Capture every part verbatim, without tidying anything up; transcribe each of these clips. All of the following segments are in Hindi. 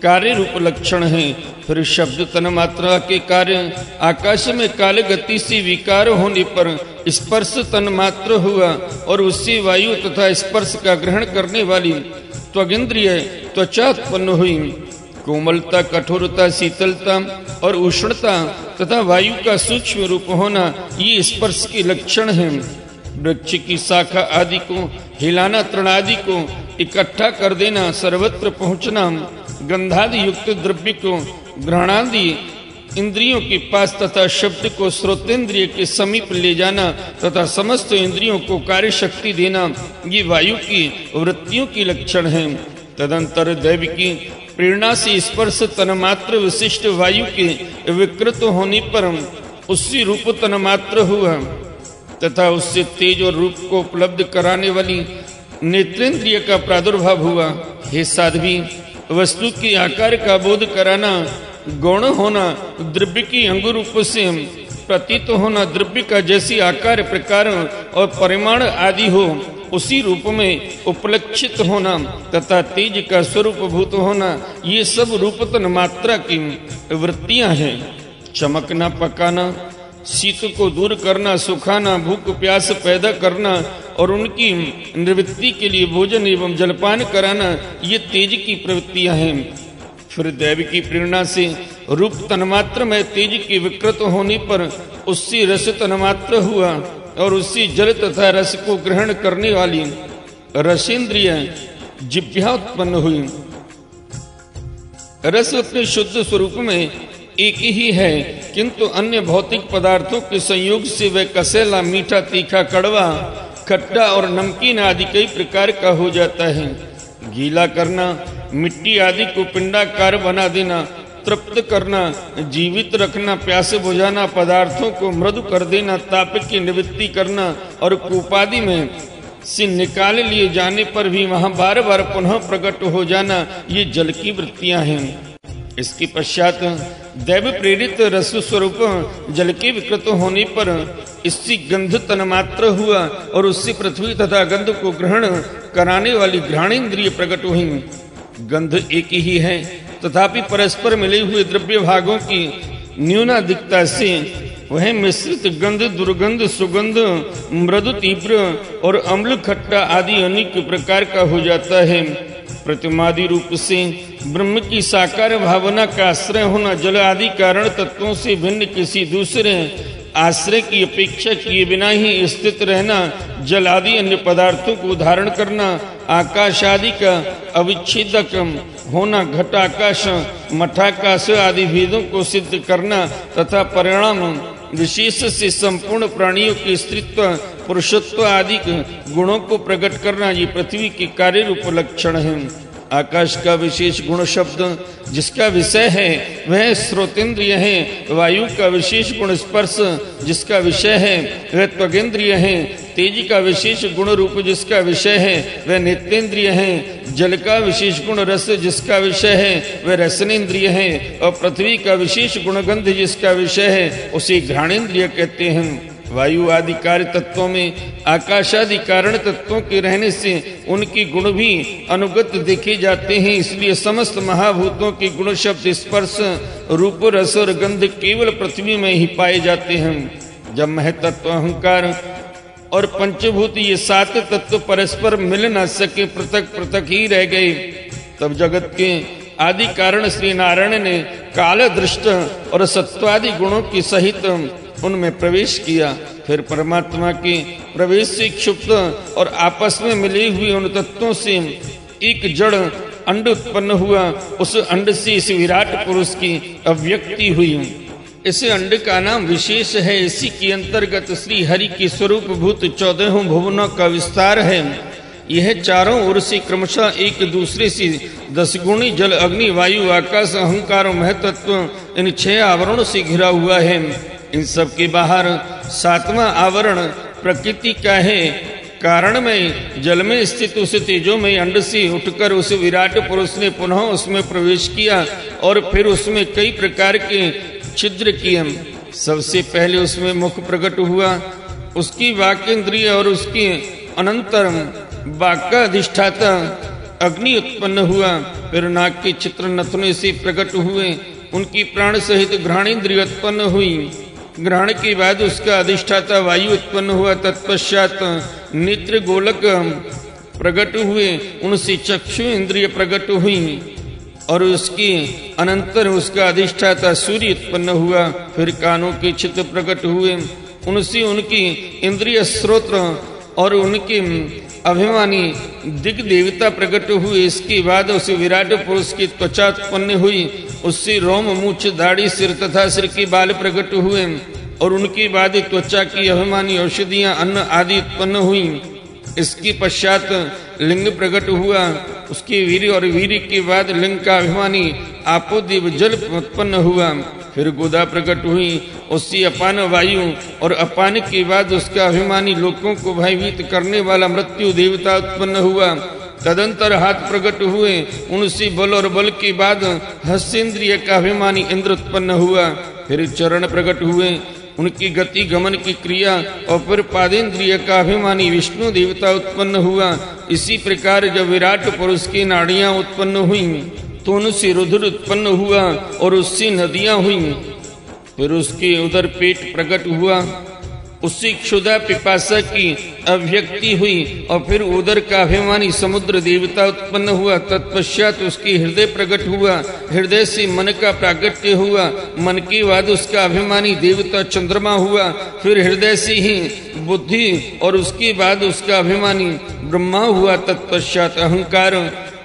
कार्य रूप लक्षण है। फिर शब्द तन मात्रा के कार्य आकाश में काल गति से विकार होने पर स्पर्श तन मात्र हुआ और उससे वायु तथा स्पर्श का ग्रहण करने वाली त्वगिंद्रिय त्वचा उत्पन्न हुई। कोमलता, कठोरता, शीतलता और उष्णता तथा वायु का सूक्ष्म रूप होना ये स्पर्श के लक्षण हैं। वृक्ष की शाखा आदि को हिलाना, तृण आदि को इकट्ठा कर देना, सर्वत्र पहुंचना, गंधादि युक्त द्रव्य को ग्रहणादि इंद्रियों के पास तथा शब्द को श्रोतेंद्रिय के समीप ले जाना तथा समस्त इंद्रियों को कार्य शक्ति देना, ये वायु की वृत्तियों की लक्षण हैं। तदंतर दैव की प्रेरणा से स्पर्श तन्मात्र विशिष्ट वायु के विकृत होने पर उससे रूप तन्मात्र हुआ तथा उससे तेज और रूप को उपलब्ध कराने वाली नेत्रेंद्रिय का प्रादुर्भाव हुआ। हे साध्वी, वस्तु के आकार का बोध कराना, गौण होना, द्रव्य की अंग रूप से प्रतीत होना, द्रव्य का जैसी आकार, प्रकार और परिमाण आदि हो उसी रूप में उपलक्षित होना तथा तेज का स्वरूप भूत होना, ये सब रूप तन मात्रा की वृत्तियां हैं। चमकना, पकाना, शीत को दूर करना, सुखाना, भूख प्यास पैदा करना और उनकी निवृत्ति के लिए भोजन एवं जलपान कराना, ये तेज की प्रवृत्तियां हैं। फिर दैव की प्रेरणा से रूप तन्मात्र में तेज के विकृत होने पर उससे रस तन्मात्र हुआ और उससे जल तथा रस को ग्रहण करने वाली रसेंद्रिय जिह्वा उत्पन्न हुई। रस अपने शुद्ध स्वरूप में एक ही है, किंतु अन्य भौतिक पदार्थों के संयोग से वह कसेला, मीठा, तीखा, कड़वा, खट्टा और नमकीन आदि कई प्रकार का हो जाता है। गीला करना, मिट्टी आदि को पिंडाकार बना देना, तृप्त करना, जीवित रखना, प्यास बुझाना, पदार्थों को मृदु कर देना, ताप की निवृत्ति करना और कूपादि में से निकाल लिए जाने पर भी वहां बार बार पुनः प्रकट हो जाना, ये जल की वृत्तियां हैं। इसके पश्चात दैव प्रेरित रस स्वरूप जल के विकृत होने पर इससे गंध तन्मात्र हुआ और उससे पृथ्वी तथा गंध को ग्रहण कराने वाली घ्राणेन्द्रिय प्रकट हुई। गंध एक ही है, तथापि परस्पर मिले हुए द्रव्य भागों की न्यूनाधिकता से वह मिश्रित गंध, दुर्गंध, सुगंध, मृदु, तीव्र और अम्ल, खट्टा आदि अनेक प्रकार का हो जाता है। प्रतिमादि रूप से ब्रह्म की साकार भावना का आश्रय होना, जल आदि कारण तत्वों से भिन्न किसी दूसरे आश्रय की अपेक्षा किए बिना ही स्थित रहना, जल आदि अन्य पदार्थों को धारण करना, आकाश आदि का अविच्छेदक होना, घटाकाश, मठाकाश आदि भेदों को सिद्ध करना तथा परिणाम विशेष से संपूर्ण प्राणियों के स्त्रीत्व, पुरुषत्व आदि गुणों को प्रकट करना, ये पृथ्वी के कार्य रूप लक्षण है। आकाश का विशेष गुण शब्द जिसका विषय है वह श्रोतेंद्रिय है। वायु का विशेष गुण स्पर्श जिसका विषय है वह त्वगेंद्रिय है। तेज का विशेष गुण रूप जिसका विषय है वह नेत्रेंद्रिय है। जल का विशेष गुण रस जिसका विषय है वह रसनेन्द्रिय है। और पृथ्वी का विशेष गुण गंध जिसका विषय है उसे घ्राणेन्द्रिय कहते हैं। वायु आदि कार्य तत्वों में आकाश आदि कारण तत्वों के रहने से उनके गुण भी अनुगत देखे जाते हैं। इसलिए समस्त महाभूतों के गुण शब्द स्पर्श, रूप, रस और गंध केवल पृथ्वी में ही पाए जाते हैं। जब महतत्व, अहंकार और पंचभूत ये सात तत्व परस्पर मिल न सके, पृथक पृथक ही रह गए, तब जगत के आदि कारण श्री नारायण ने काल दृष्ट और सत्वादि गुणों की सहित उनमें प्रवेश किया। फिर परमात्मा के प्रवेश से क्षुप्त और आपस में मिले हुए उन तत्वों से एक जड़ अंड उत्पन्न हुआ। उस अंड से इस विराट पुरुष की अव्यक्ति हुई। इस अंड का नाम विशेष है। इसी के अंतर्गत श्री हरि के स्वरूप भूत चौदहों भुवनों का विस्तार है। यह चारों ओर से क्रमशः एक दूसरे से दस गुणी जल, अग्नि, वायु, आकाश, अहंकार और महतत्व इन छह आवरणों से घिरा हुआ है। इन सब के बाहर सातवां आवरण प्रकृति का है। कारण में जल में स्थित उस तेजोमय अंड से उठकर उस विराट पुरुष ने पुनः उसमें प्रवेश किया और फिर उसमें कई प्रकार के छिद्र किए। सबसे पहले उसमें मुख प्रकट हुआ, उसकी वाक्येंद्रिय और उसकी अनंतर वाक्य अधिष्ठाता अग्नि उत्पन्न हुआ, फिर नाग के चित्र नथने से प्रकट हुए, उनकी प्राण सहित घ्राणेन्द्रिय उत्पन्न हुई। ग्रहण के बाद उसका अधिष्ठाता वायु उत्पन्न हुआ। तत्पश्चात नेत्र गोलक प्रकट हुए, उनसे चक्षु इंद्रिय प्रकट हुई और उसके अनंतर उसका अधिष्ठाता सूर्य उत्पन्न हुआ। फिर कानों के चित्र प्रकट हुए, उनसे उनकी इंद्रिय स्रोत्र और उनके अभिमानी दिग देवता प्रकट हुए। इसके बाद उस विराट पुरुष की त्वचा उत्पन्न हुई, उससे रोम मूछ दाढ़ी सिर तथा सिर के बाल प्रकट हुए और उनके बाद त्वचा की अभिमानी औषधियां अन्न आदि उत्पन्न हुई। इसके पश्चात लिंग प्रकट हुआ, उसके वीर्य और वीर्य के बाद लिंग का अभिमानी आपोदिव जल उत्पन्न हुआ। फिर गोदा प्रकट हुई, उससे अपान वायु और अपान के बाद उसका अभिमानी लोगों को भयभीत करने वाला मृत्यु देवता उत्पन्न हुआ। तदंतर हाथ प्रकट हुए, उनसे बल और बल के बाद हस्तेन्द्रिय का अभिमानी इंद्र उत्पन्न हुआ। फिर चरण प्रकट हुए, उनकी गति गमन की क्रिया और फिर पादेन्द्रिय का अभिमानी विष्णु देवता उत्पन्न हुआ। इसी प्रकार जब विराट पुरुष की नाड़ियां उत्पन्न हुई तो उनसे रुधिर उत्पन्न हुआ और उससे नदियां हुई। फिर उसके उदर पेट प्रकट हुआ, उससे क्षुधा पिपासा की अभिव्यक्ति हुई और फिर उदर का अभिमानी समुद्र देवता उत्पन्न हुआ। तत्पश्चात उसकी हृदय प्रकट हुआ, हृदय से मन का प्रागट्य हुआ, मन के बाद उसका अभिमानी देवता चंद्रमा हुआ। फिर हृदय से ही बुद्धि और उसके बाद उसका अभिमानी ब्रह्मा हुआ। तत्पश्चात अहंकार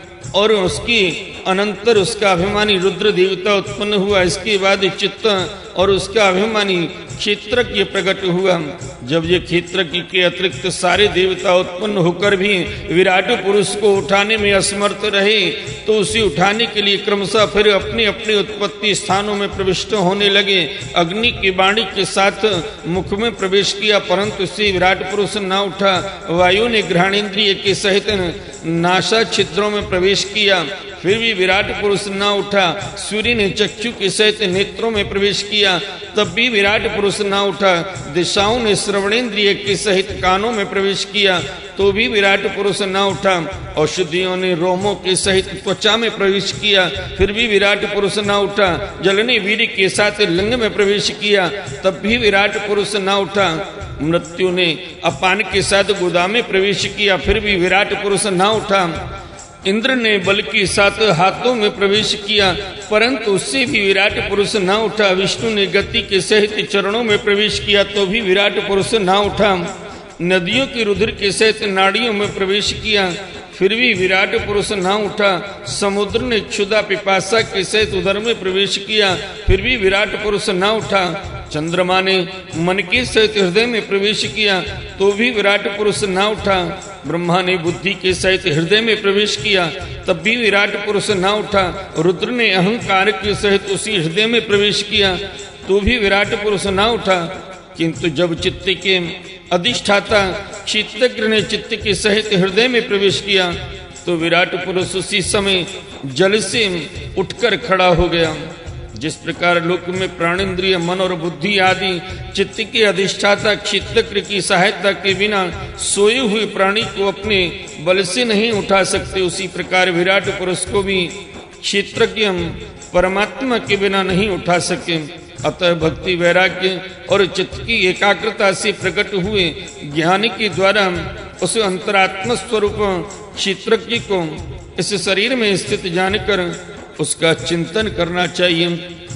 और उसकी अनंतर उसका अभिमानी रुद्र देवता उत्पन्न हुआ। इसके बाद चित्त और उसका अभिमानी क्षेत्रज्ञ प्रकट हुआ। जब ये क्षेत्रज्ञ के अतिरिक्त सारे देवता उत्पन्न होकर भी विराट पुरुष को उठाने में असमर्थ रहे तो उसे उठाने के लिए क्रमशः फिर अपने अपने उत्पत्ति स्थानों में प्रविष्ट होने लगे। अग्नि की वाणी के साथ मुख में प्रवेश किया, परंतु उसे विराट पुरुष न उठा। वायु ने घ्राणेन्द्रिय के सहित नासा छिद्रों में प्रवेश किया, फिर भी विराट पुरुष न उठा। सूर्य ने चक्षु के सहित नेत्रों में प्रवेश किया, तब भी विराट पुरुष न उठा। दिशाओं ने श्रवणेन्द्रिय के सहित कानों में प्रवेश किया, तो भी विराट पुरुष न उठा। औषधियों ने रोमों के सहित त्वचा में प्रवेश किया, फिर भी विराट पुरुष न उठा। जल ने वीर्य के साथ लिंग में प्रवेश किया, तब भी विराट पुरुष न उठा। मृत्यु ने अपान के साथ गोदा में प्रवेश किया, फिर भी विराट पुरुष न उठा। इंद्र ने बल के साथ हाथों में प्रवेश किया, परंतु उससे भी विराट पुरुष न उठा। विष्णु ने गति के सहित चरणों में प्रवेश किया, तो भी विराट पुरुष न उठा। नदियों की रुधिर के सहित नाड़ियों में प्रवेश किया, फिर भी विराट पुरुष न उठा। समुद्र ने क्षुधा पिपासा के सहित उदर में प्रवेश किया, फिर भी विराट पुरुष न उठा। चंद्रमा ने मन के सहित हृदय में प्रवेश किया, तो भी विराट पुरुष न उठा। ब्रह्मा ने बुद्धि के सहित हृदय में प्रवेश किया, तब भी विराट पुरुष न उठा। रुद्र ने अहंकार के सहित उसी हृदय में प्रवेश किया, तो भी विराट पुरुष न उठा। किंतु जब चित्त के अधिष्ठाता क्षेत्रज्ञ ने चित्त के सहित हृदय में प्रवेश किया, तो विराट पुरुष उसी समय जल से उठकर खड़ा हो गया। जिस प्रकार लोक में प्राणेन्द्रिय मन और बुद्धि आदि चित्त के अधिष्ठाता क्षेत्रज्ञ की सहायता के बिना सोए हुए प्राणी को अपने बल से नहीं उठा सकते, उसी प्रकार विराट पुरुष को भी क्षेत्रज्ञ परमात्मा के बिना नहीं उठा सके। अतः भक्ति वैराग्य और चित्त की एकाग्रता से प्रकट हुए ज्ञान के द्वारा उस अंतरात्म स्वरूप क्षेत्रज्ञ को इस शरीर में स्थित जानकर उसका चिंतन करना चाहिए।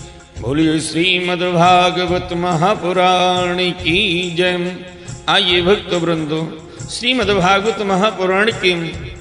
बोलिए श्रीमद्भागवत महापुराण की जय। आइए भक्त वृंदो, श्रीमद्भागवत महापुराण के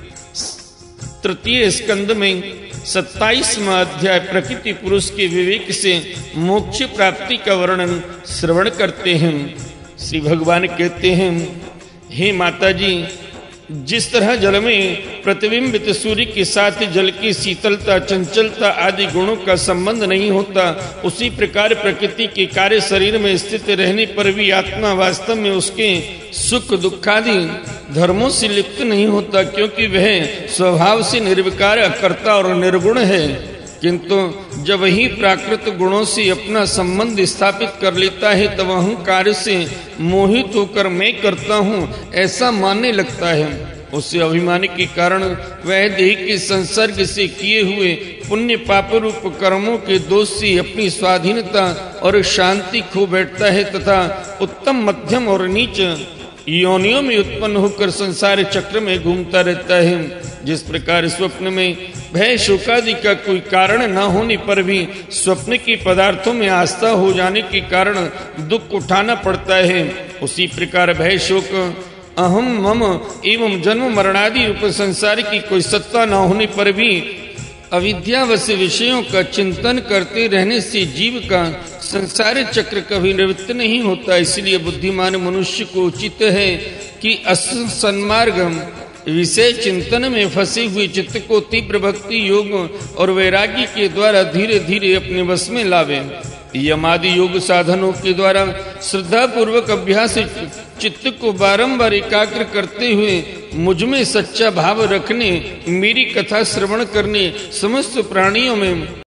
तृतीय स्कंद में सत्ताईसवां अध्याय प्रकृति पुरुष के विवेक से मोक्ष प्राप्ति का वर्णन श्रवण करते हैं। श्री भगवान कहते हैं, हे माता जी, जिस तरह जल में प्रतिबिंबित सूर्य के साथ जल की शीतलता चंचलता आदि गुणों का संबंध नहीं होता, उसी प्रकार प्रकृति के कार्य शरीर में स्थित रहने पर भी आत्मा वास्तव में उसके सुख दुखादि धर्मों से लिप्त नहीं होता, क्योंकि वह स्वभाव से निर्विकार अकर्ता और निर्गुण है। किंतु जब वही प्राकृत गुणों से अपना संबंध स्थापित कर लेता है, तब अहंकार से मोहित होकर मैं करता हूँ ऐसा मानने लगता है। उससे अभिमान के कारण वह देह के संसर्ग से किए हुए पुण्य पाप रूप कर्मों के दोष से अपनी स्वाधीनता और शांति खो बैठता है तथा उत्तम, मध्यम और नीच योनियों में उत्पन्न होकर संसार चक्र में घूमता रहता है। जिस प्रकार स्वप्न में भय शोकादि का कोई कारण न होने पर भी स्वप्न के पदार्थों में आस्था हो जाने के कारण दुख उठाना पड़ता है, उसी प्रकार भय शोक, अहम मम एवं जन्म मरणादि रूप संसार की कोई सत्ता न होने पर भी अविद्यावश विषयों का चिंतन करते रहने से जीव का संसार चक्र कभी निवृत्त नहीं होता। इसलिए बुद्धिमान मनुष्य को उचित है कि असन्मार्ग विषय चिंतन में फंसे हुए चित्त को तीव्र भक्ति योग और वैराग्य के द्वारा धीरे धीरे अपने वश में लावे। यमादि योग साधनों के द्वारा श्रद्धा पूर्वक अभ्यास चित्त को बारंबार एकाग्र करते हुए मुझ में सच्चा भाव रखने, मेरी कथा श्रवण करने, समस्त प्राणियों में